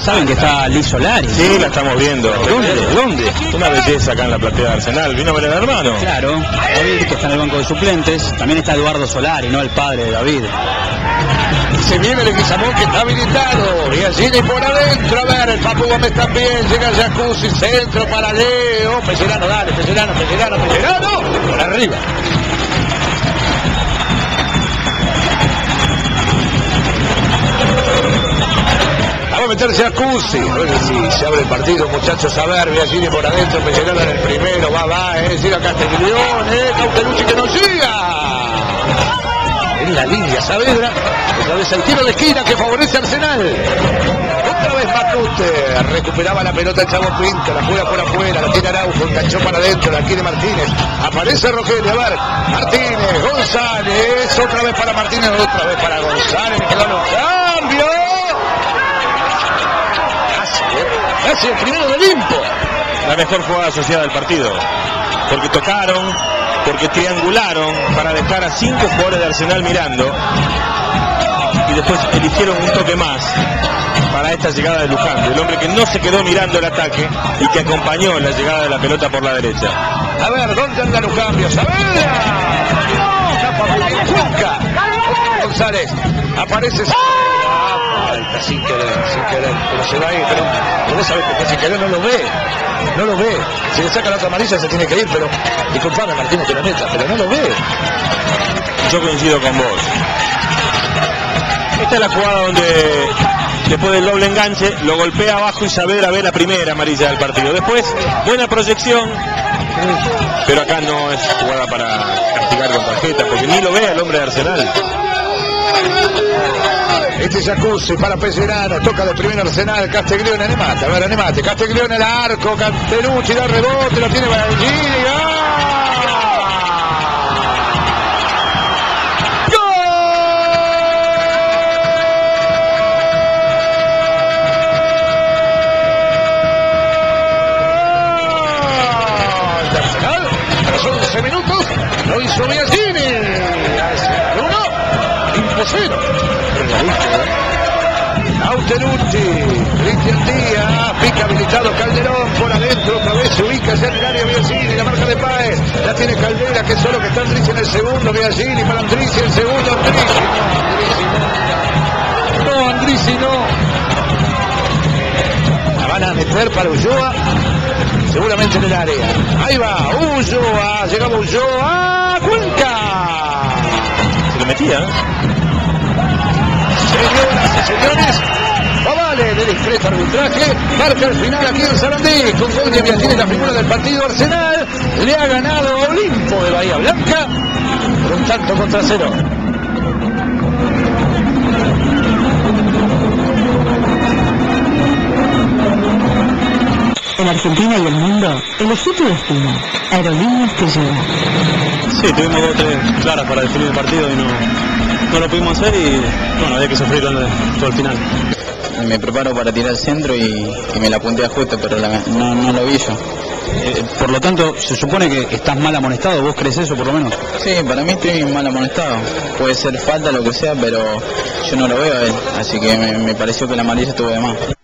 Saben que está Liz Solari. Sí, la estamos viendo. ¿Dónde? Una belleza acá en la platea de Arsenal. ¿Vino a ver al hermano? Claro, David, que está en el banco de suplentes. También está Eduardo Solari, ¿no? El padre de David. Se viene el Guizamón que está habilitado. Y allí por adentro. A ver, el Papu Gómez también. Llega el Jacuzzi. Centro para Leo. Pellerano, dale. Pellerano. Por arriba. Va a meter Jacuzzi. Bueno, sí, se abre el partido, muchachos. A ver, Biagini por adentro. Pellerano en el primero. Va. Llega Castiglione. Cautelucci que no llega. En la línea Saavedra, otra vez el tiro de esquina que favorece a Arsenal. Otra vez Matute, recuperaba la pelota el Chavo Pinto, la juega por afuera, la tiene Araujo, enganchó para adentro, la quiere Martínez, aparece Rogelio, a ver, Martínez, González, otra vez para Martínez, otra vez para González, me quedaron los cambios. Casi el primero de Olimpo. La mejor jugada asociada del partido, porque tocaron, porque triangularon para dejar a 5 jugadores de Arsenal mirando y después eligieron un toque más para esta llegada de Luján, el hombre que no se quedó mirando el ataque y que acompañó la llegada de la pelota por la derecha. A ver, ¿dónde anda los cambios? ¡Saavedra! ¡Nunca! González, aparece falta sin querer, pero se va a ir, pero vos sabés que sin querer no lo ve, si le saca la otra amarilla se tiene que ir, pero disculpame Martínez que lo meta, pero no lo ve. Yo coincido con vos. Esta es la jugada donde después del doble enganche lo golpea abajo y Saavedra ve la primera amarilla del partido. Después, buena proyección, pero acá no es jugada para castigar con tarjeta, porque ni lo ve al hombre de Arsenal. Este Jacuzzi para Pellerano, toca de primero Arsenal, Castiglione, animate, a ver, animate, Castiglione al arco, Cantelucci da rebote, lo tiene Biagini, Arsenal, a los 11 minutos, lo hizo Biagini, Arsenal 1, 0. Cautelucci, Cristian Díaz, pica habilitado Calderón, por adentro otra vez se ubica ya en el área Biagini, la marca de Páez, la tiene Caldera, que solo que está Andrisi en el segundo, Biagini para Andrisi, el segundo, Andrisi no. La van a meter para Ulloa, seguramente en el área. Ahí va, Ulloa, llegaba Ulloa, Cuenca. Se lo metía. Señoras y señores, vale de discreto arbitraje, marca el final aquí en Sarandí, con gol de Biagini, la figura del partido. Arsenal le ha ganado a Olimpo de Bahía Blanca por un tanto contra 0. En Argentina y el mundo, elegí tu destino. Aerolíneas te lleva. Sí, tuvimos 2 o 3 claras para definir el partido y no lo pudimos hacer y bueno, había que sufrir todo el final. Me preparo para tirar el centro y me la puntea justo, pero no lo vi yo. Por lo tanto, se supone que estás mal amonestado, ¿vos crees eso por lo menos? Sí, para mí estoy mal amonestado. Puede ser falta, lo que sea, pero yo no lo veo a él, así que me pareció que la amarilla estuvo de más.